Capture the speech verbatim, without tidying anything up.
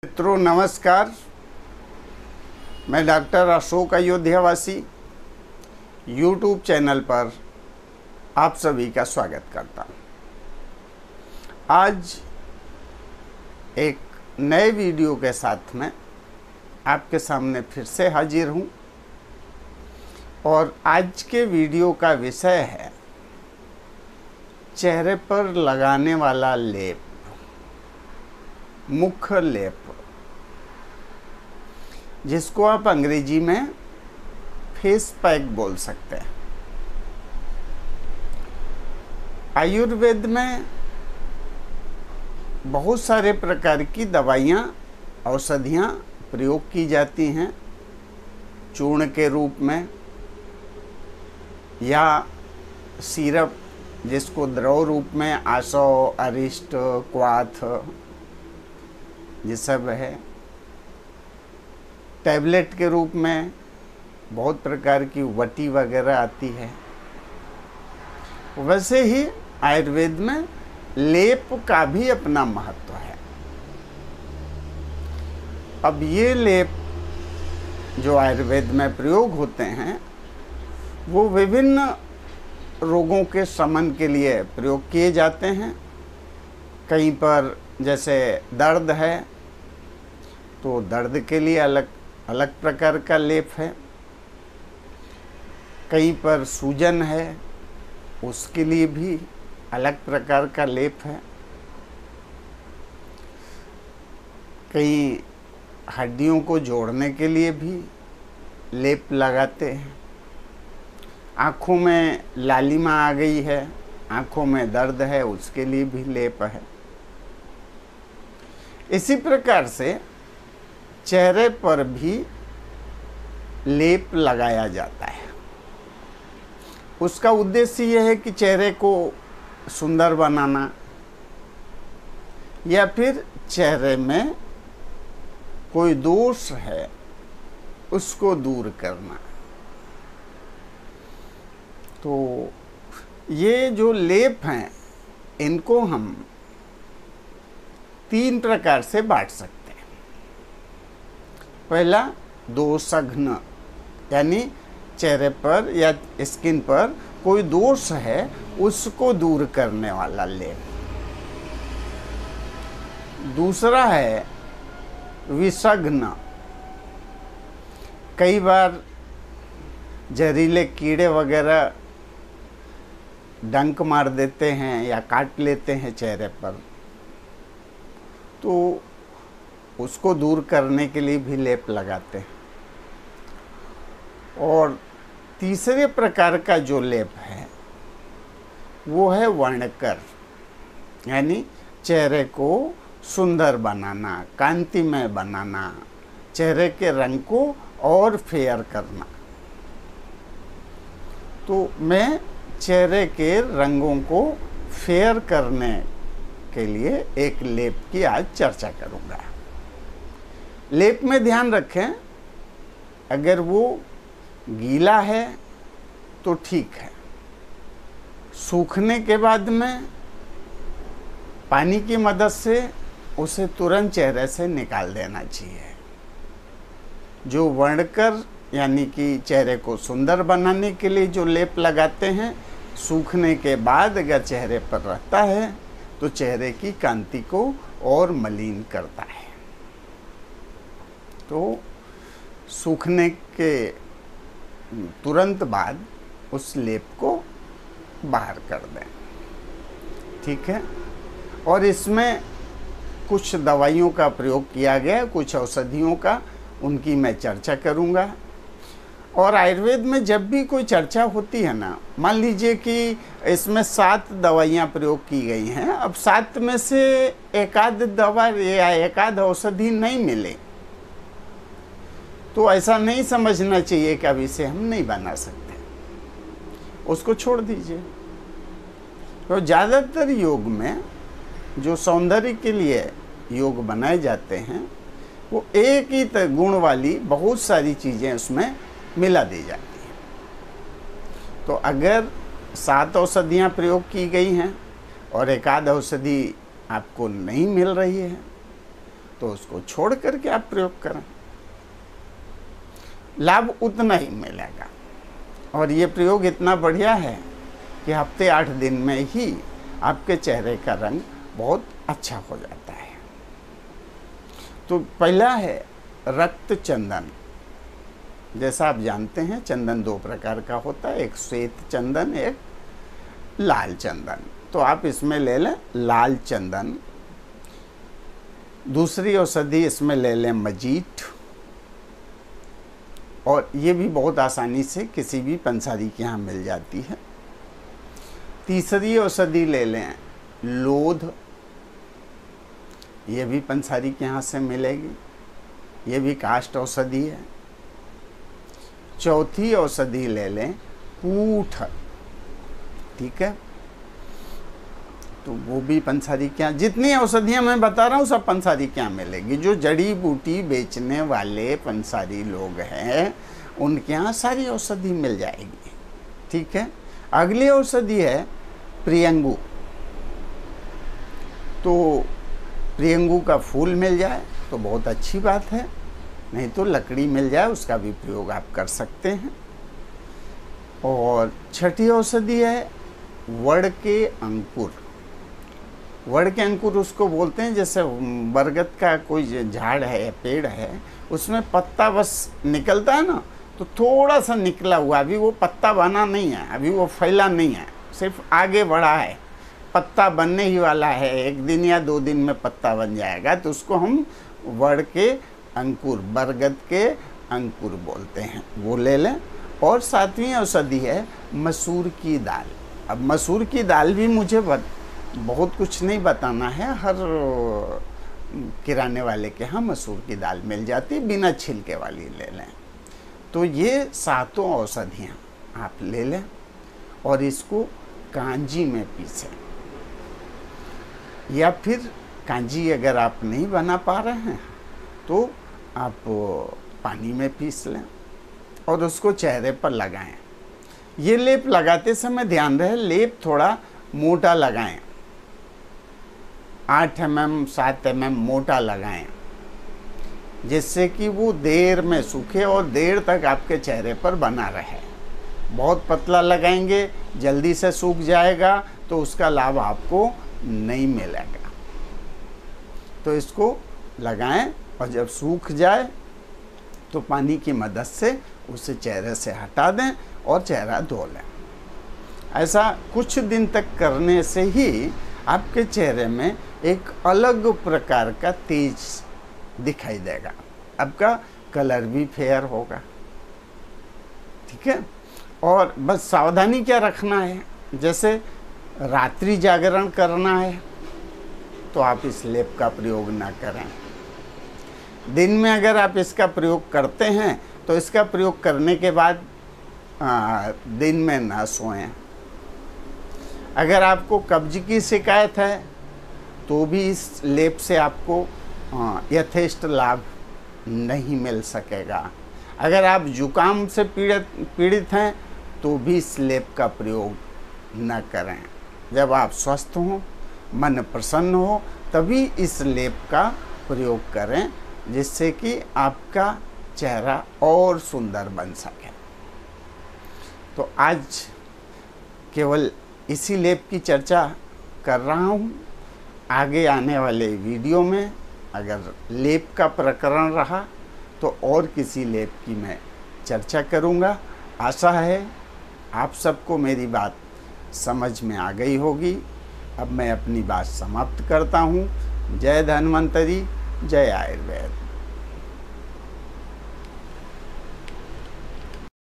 मित्रों नमस्कार, मैं डॉक्टर अशोक अयोध्यावासी यूट्यूब चैनल पर आप सभी का स्वागत करता हूँ। आज एक नए वीडियो के साथ में आपके सामने फिर से हाजिर हूँ और आज के वीडियो का विषय है चेहरे पर लगाने वाला लेप, मुख लेप, जिसको आप अंग्रेजी में फेस पैक बोल सकते हैं। आयुर्वेद में बहुत सारे प्रकार की दवाइयाँ, औषधियाँ प्रयोग की जाती हैं चूर्ण के रूप में या सिरप, जिसको द्रव रूप में आसव, अरिष्ट, क्वाथ ये सब है। टैबलेट के रूप में बहुत प्रकार की वटी वगैरह आती है। वैसे ही आयुर्वेद में लेप का भी अपना महत्व है। अब ये लेप जो आयुर्वेद में प्रयोग होते हैं वो विभिन्न रोगों के शमन के लिए प्रयोग किए जाते हैं। कहीं पर जैसे दर्द है तो दर्द के लिए अलग अलग प्रकार का लेप है। कहीं पर सूजन है उसके लिए भी अलग प्रकार का लेप है। कहीं हड्डियों को जोड़ने के लिए भी लेप लगाते हैं। आँखों में लालिमा आ गई है, आँखों में दर्द है, उसके लिए भी लेप है। इसी प्रकार से चेहरे पर भी लेप लगाया जाता है। उसका उद्देश्य यह है कि चेहरे को सुंदर बनाना या फिर चेहरे में कोई दोष है उसको दूर करना। तो ये जो लेप हैं इनको हम तीन प्रकार से बांट सकते हैं। पहला, दोषघ्न, यानी चेहरे पर या स्किन पर कोई दोष है उसको दूर करने वाला लेप। दूसरा है विषघ्न। कई बार जहरीले कीड़े वगैरह डंक मार देते हैं या काट लेते हैं चेहरे पर, तो उसको दूर करने के लिए भी लेप लगाते हैं। और तीसरे प्रकार का जो लेप है वो है वर्णकर, यानी चेहरे को सुंदर बनाना, कांतिमय बनाना, चेहरे के रंग को और फेयर करना। तो मैं चेहरे के रंगों को फेयर करने के लिए एक लेप की आज चर्चा करूंगा। लेप में ध्यान रखें, अगर वो गीला है तो ठीक है। सूखने के बाद में पानी की मदद से उसे तुरंत चेहरे से निकाल देना चाहिए। जो वर्णकर यानी कि चेहरे को सुंदर बनाने के लिए जो लेप लगाते हैं, सूखने के बाद अगर चेहरे पर रहता है तो चेहरे की कांति को और मलिन करता है। तो सूखने के तुरंत बाद उस लेप को बाहर कर दें, ठीक है। और इसमें कुछ दवाइयों का प्रयोग किया गया है, कुछ औषधियों का, उनकी मैं चर्चा करूंगा। और आयुर्वेद में जब भी कोई चर्चा होती है ना, मान लीजिए कि इसमें सात दवाइयाँ प्रयोग की गई हैं, अब सात में से एकाध दवा या एकाध औषधि नहीं मिले तो ऐसा नहीं समझना चाहिए कि अब इसे हम नहीं बना सकते, उसको छोड़ दीजिए। तो ज़्यादातर योग में जो सौंदर्य के लिए योग बनाए जाते हैं वो एक ही गुण वाली बहुत सारी चीज़ें उसमें मिला दी जाती हैं। तो अगर सात औषधियाँ प्रयोग की गई हैं और एकाध औषधि आपको नहीं मिल रही है तो उसको छोड़ करके आप प्रयोग करें, लाभ उतना ही मिलेगा। और ये प्रयोग इतना बढ़िया है कि हफ्ते आठ दिन में ही आपके चेहरे का रंग बहुत अच्छा हो जाता है। तो पहला है रक्त चंदन। जैसा आप जानते हैं चंदन दो प्रकार का होता है, एक श्वेत चंदन, एक लाल चंदन। तो आप इसमें ले लें लाल चंदन। दूसरी औषधि इसमें ले लें मजीठ, और ये भी बहुत आसानी से किसी भी पंसारी के यहाँ मिल जाती है। तीसरी औषधि ले लें लोध, ये भी पंसारी के यहाँ से मिलेगी, ये भी काष्ठ औषधि है। चौथी औषधि ले लें पूठ, ठीक है, तो वो भी पंसारी के यहाँ, जितनी औषधियाँ मैं बता रहा हूँ सब पंसारी के यहाँ मिलेगी। जो जड़ी बूटी बेचने वाले पंसारी लोग हैं उनके यहाँ सारी औषधि मिल जाएगी, ठीक है। अगली औषधि है प्रियंगु। तो प्रियंगु का फूल मिल जाए तो बहुत अच्छी बात है, नहीं तो लकड़ी मिल जाए उसका भी प्रयोग आप कर सकते हैं। और छठी औषधि है वड़ के अंकुर। वड़ के अंकुर उसको बोलते हैं, जैसे बरगद का कोई झाड़ है या पेड़ है, उसमें पत्ता बस निकलता है ना, तो थोड़ा सा निकला हुआ, अभी वो पत्ता बना नहीं है, अभी वो फैला नहीं है, सिर्फ आगे बढ़ा है, पत्ता बनने ही वाला है, एक दिन या दो दिन में पत्ता बन जाएगा, तो उसको हम वड़ के अंकुर, बरगद के अंकुर बोलते हैं, वो ले लें। और सातवीं औषधि है मसूर की दाल। अब मसूर की दाल भी मुझे बत, बहुत कुछ नहीं बताना है, हर किराने वाले के यहाँ मसूर की दाल मिल जाती, बिना छिलके वाली ले लें। तो ये सातों औषधियाँ आप ले लें और इसको कांजी में पीसें, या फिर कांजी अगर आप नहीं बना पा रहे हैं तो आप पानी में पीस लें और उसको चेहरे पर लगाएं। ये लेप लगाते समय ध्यान रहे लेप थोड़ा मोटा लगाएं, आठ एम एम सात एम एम मोटा लगाएं, जिससे कि वो देर में सूखे और देर तक आपके चेहरे पर बना रहे। बहुत पतला लगाएंगे जल्दी से सूख जाएगा तो उसका लाभ आपको नहीं मिलेगा। तो इसको लगाएं और जब सूख जाए तो पानी की मदद से उसे चेहरे से हटा दें और चेहरा धो लें। ऐसा कुछ दिन तक करने से ही आपके चेहरे में एक अलग प्रकार का तेज दिखाई देगा, आपका कलर भी फेयर होगा, ठीक है। और बस सावधानी क्या रखना है, जैसे रात्रि जागरण करना है तो आप इस लेप का प्रयोग ना करें। दिन में अगर आप इसका प्रयोग करते हैं तो इसका प्रयोग करने के बाद आ, दिन में ना सोएं। अगर आपको कब्ज की शिकायत है तो भी इस लेप से आपको यथेष्ट लाभ नहीं मिल सकेगा। अगर आप जुकाम से पीड़ित पीड़ित हैं तो भी इस लेप का प्रयोग न करें। जब आप स्वस्थ हों, मन प्रसन्न हो, तभी इस लेप का प्रयोग करें, जिससे कि आपका चेहरा और सुंदर बन सके। तो आज केवल इसी लेप की चर्चा कर रहा हूँ। आगे आने वाले वीडियो में अगर लेप का प्रकरण रहा तो और किसी लेप की मैं चर्चा करूँगा। आशा है आप सबको मेरी बात समझ में आ गई होगी। अब मैं अपनी बात समाप्त करता हूँ। जय धन्वंतरी, जय आयुर्वेद।